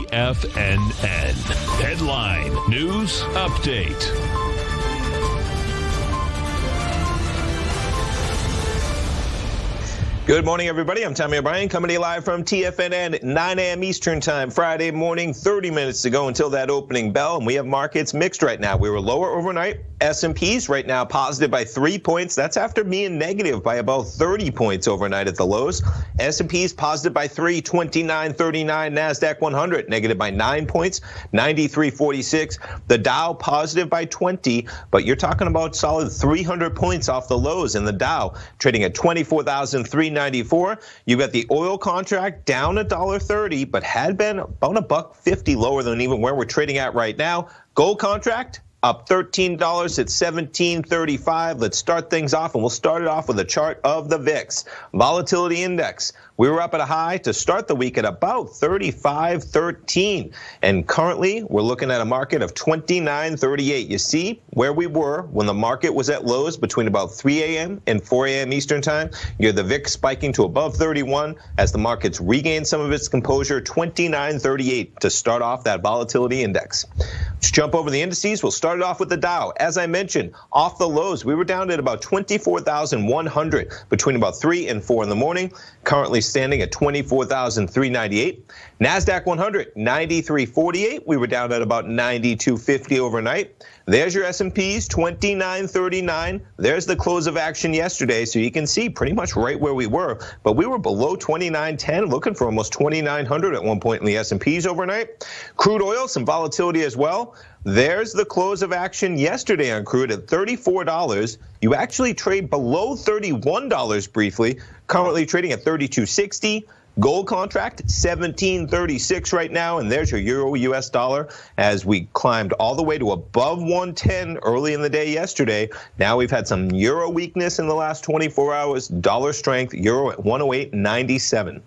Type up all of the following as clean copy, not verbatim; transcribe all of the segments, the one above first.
TFNN. Headline News Update. Good morning, everybody. I'm Tommy O'Brien, coming to you live from TFNN at 9 a.m. Eastern Time, Friday morning, 30 minutes to go until that opening bell. And we have markets mixed right now. We were lower overnight. S&Ps right now positive by 3 points. That's after being negative by about 30 points overnight at the lows. S&Ps positive by 3, 29.39. NASDAQ 100 negative by 9 points, 93.46. The Dow positive by 20, but you're talking about solid 300 points off the lows in the Dow, trading at 24,394. You've got the oil contract down $1.30, but had been about $1.50 lower than even where we're trading at right now. Gold contract up $13 at $17.35. Let's start things off, and we'll start it off with a chart of the VIX. Volatility index. We were up at a high to start the week at about 35.13. And currently, we're looking at a market of 29.38. You see where we were when the market was at lows between about 3 a.m. and 4 a.m. Eastern Time. You're the VIX spiking to above 31 as the markets regain some of its composure. 29.38 to start off that volatility index. Let's jump over the indices. We'll start it off with the Dow. As I mentioned, off the lows, we were down at about 24,100 between about 3 and 4 in the morning. Currently standing at 24,398. NASDAQ 100, 93.48. We were down at about 92.50 overnight. There's your S&Ps, 29.39. There's the close of action yesterday, so you can see pretty much right where we were. But we were below 29.10, looking for almost 2,900 at one point in the S&Ps overnight. Crude oil, some volatility as well. There's the close of action yesterday on crude at $34. You actually trade below $31 briefly, currently trading at $32.60. Gold contract, $17.36 right now, and there's your euro US dollar as we climbed all the way to above 110 early in the day yesterday. Now we've had some euro weakness in the last 24 hours. Dollar strength, euro at 108.97.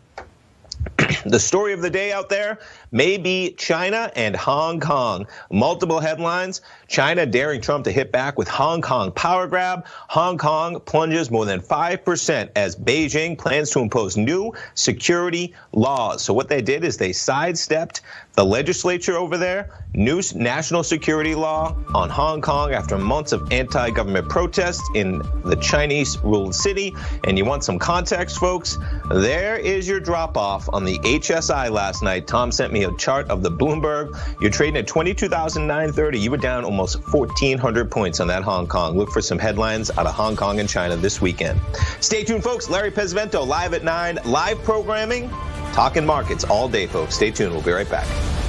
The story of the day out there may be China and Hong Kong. Multiple headlines. China daring Trump to hit back with Hong Kong power grab. Hong Kong plunges more than 5% as Beijing plans to impose new security laws. So what they did is they sidestepped the legislature over there, new national security law on Hong Kong after months of anti-government protests in the Chinese-ruled city. And you want some context, folks? There is your drop-off on the HSI last night. Tom sent me a chart of the Bloomberg. You're trading at 22,930. You were down almost 1,400 points on that Hong Kong. Look for some headlines out of Hong Kong and China this weekend. Stay tuned, folks. Larry Pesavento live at 9. Live programming, talking markets all day, folks. Stay tuned. We'll be right back.